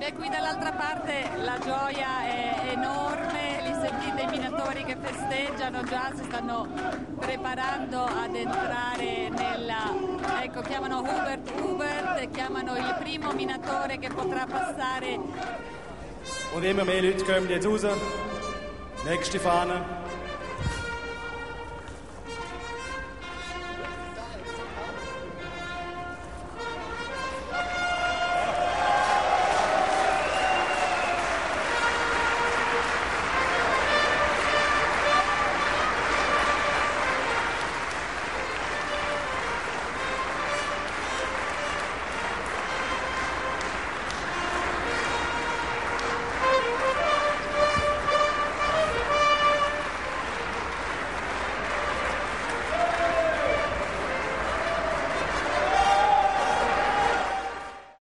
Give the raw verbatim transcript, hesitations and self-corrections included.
E qui dall'altra parte la gioia è enorme, li sentite i minatori che festeggiano, già si stanno preparando ad entrare nella... Ecco, chiamano Hubert Hubert e chiamano il primo minatore che potrà passare. Und immer mehr Leute kommen jetzt raus. Nächste Fahne.